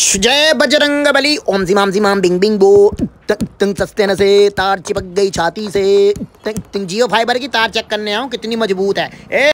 जय बजरंग बली। ओम जिमाम जिमाम बिंग बिंग बो। तुम सस्ते न से तार चिपक गई छाती से। जियो फाइबर की तार चेक करने आऊँ कितनी मजबूत है।